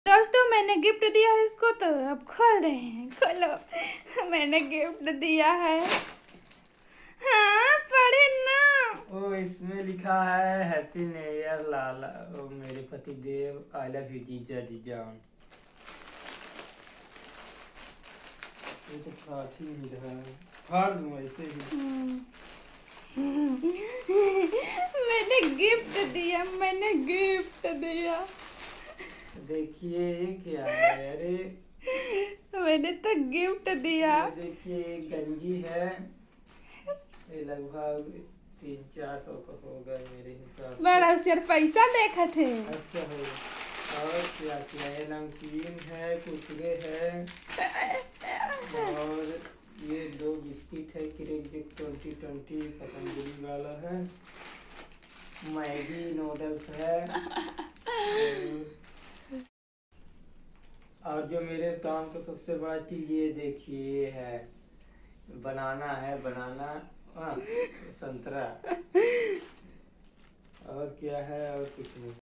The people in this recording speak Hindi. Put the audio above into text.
दोस्तों मैंने गिफ्ट दिया है इसको, तो अब खोल रहे हैं। खोलो, मैंने गिफ्ट दिया है। हाँ पढ़े ना। ओ इसमें लिखा है हैप्पी न्यू ईयर लाला। ओ मेरे पति देव, आई लव यू जीजा जीजा। ये तो फाट ही नहीं रहा है, फाड़ दूँ ऐसे ही। मैंने गिफ्ट दिया, मैंने गिफ्ट दिया। देखिए ये क्या है, अरे मैंने तो गिफ्ट दिया। ये देखिए एक गंजी है, ये लगभग 300-400 का होगा मेरे हिसाब से। बड़ा उसे पैसा देखा थे। अच्छा है। और क्या क्या है, नमकीन है, कुरकुरे है, और ये 2 बिस्किट है, क्रेडिट 2020 पतंजलि वाला है, मैगी नूडल्स है, और जो मेरे काम का सबसे बड़ा चीज़ ये देखिए ये है, बनाना है, बनाना। हाँ संतरा। और क्या है, और कुछ नहीं।